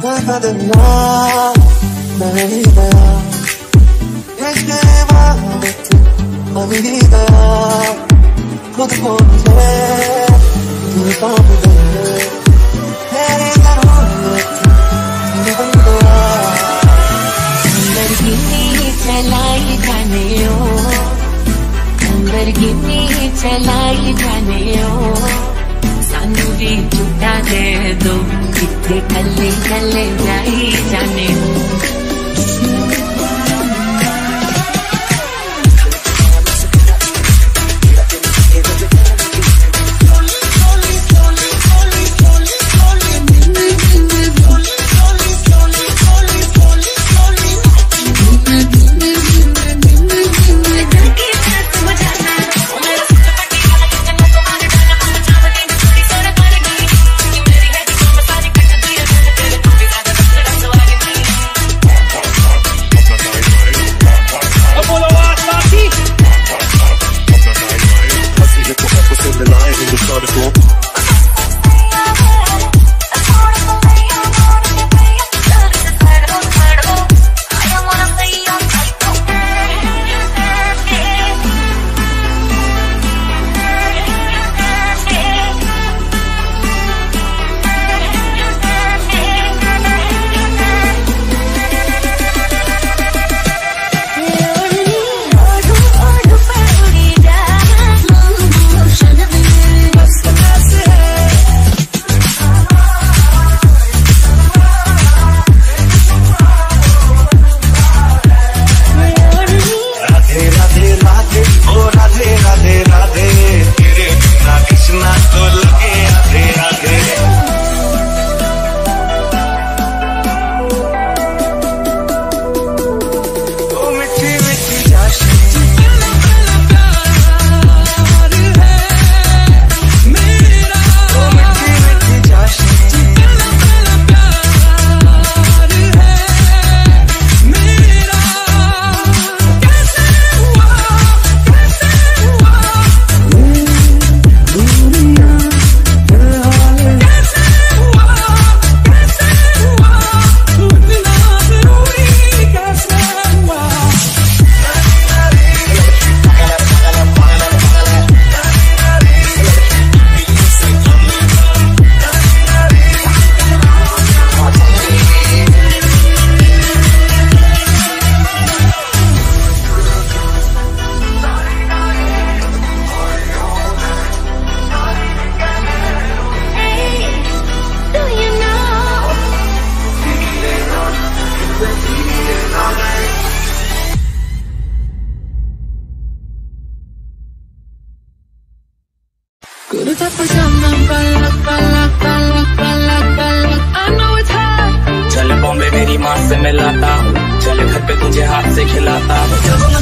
चल बॉम्बे मेरी माँ से मिलाता हूँ, चल घर पे तुझे हाथ से खिलाता हूँ।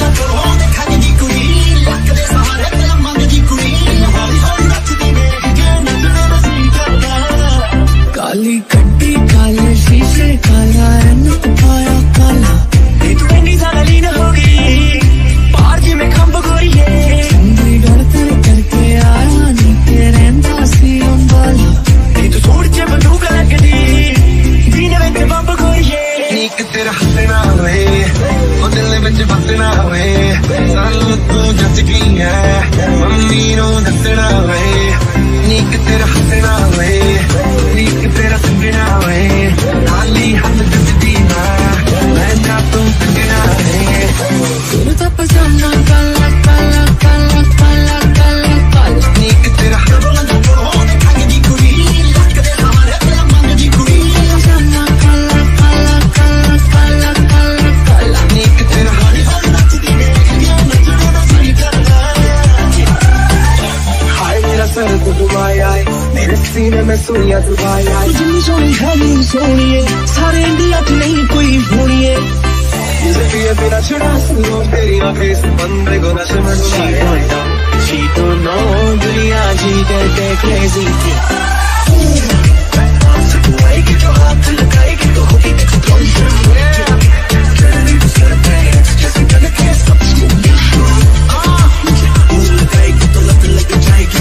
काली कट्टी काले शीशे काला रंग पाया काला, तू इतनी ज्यादा लीन हो गई पार्टी में खंब गोरी है। चंडीगढ़ कर करके आया नी तेरे दासी अंबाला, तू छोड़ के बंदूक लग दी दीने में बंब गोरी है। नीक तेरा हंसना वे ओ दिल विच बसना वे, सानू तू जच गई है मम्मी नू दसना वे। नीक तेरा हंसना वे नीक तेरा संगना वे, खाली हाथ जचदी ना मैं ना तू संगना है। कुर्ता पजामा काला काला काला काला काला काला, नीक तेरा मेरे सीने में सुइयां चुभाया, जितनी सोनी है नी सोनिए सारे इंडिया की नहीं कोई होनिए। जिंदगी बिना छुड़ा सुनो तेरी आंखें से बंदे को नशे में डुबाया। She don't know दुनिया जी कहते crazy थी, तू आएगी तो हाथ लगाएगी तो होगी explosion। जैसे गन के सब लगाएगी तो लग जाएगी।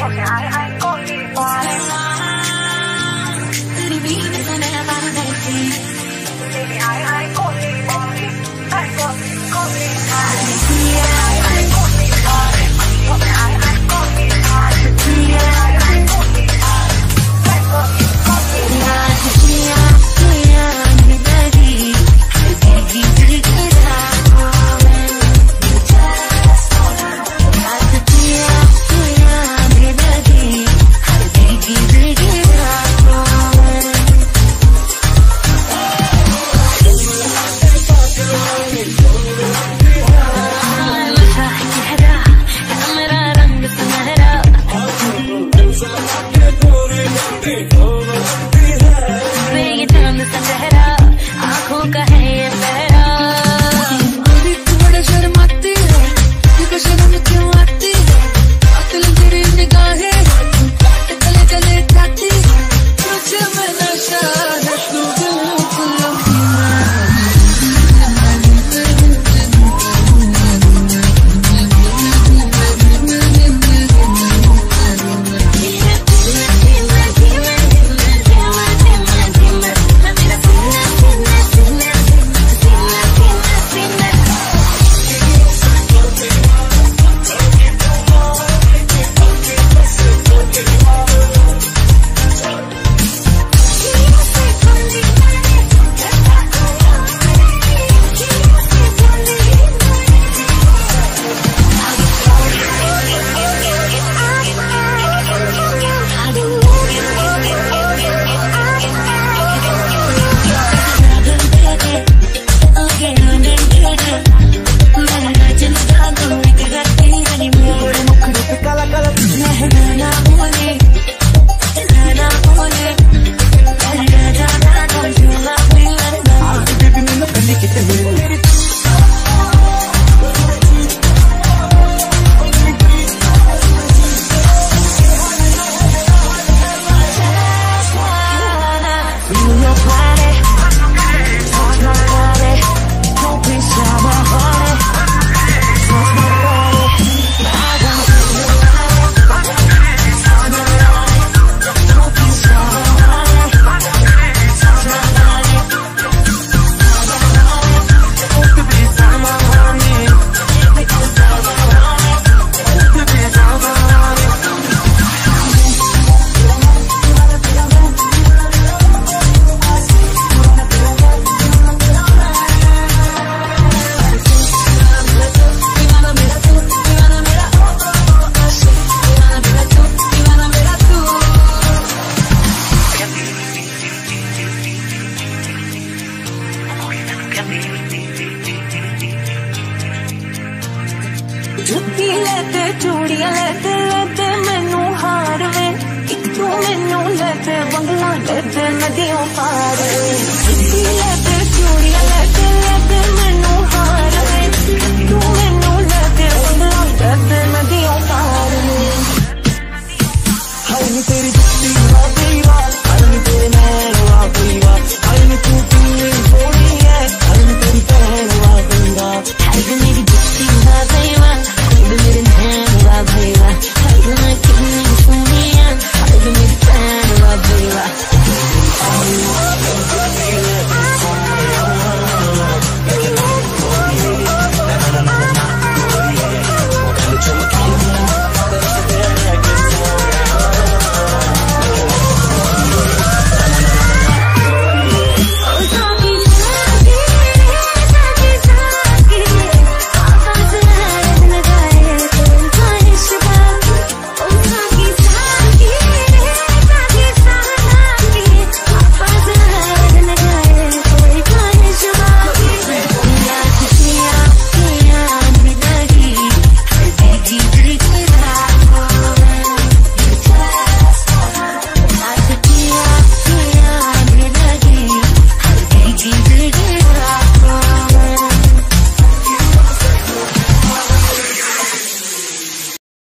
जुत्ती लेते चूड़ियां लेते लेते मैनू हार वे तू मैनू लेते बंगला लेते नदियों पार वे।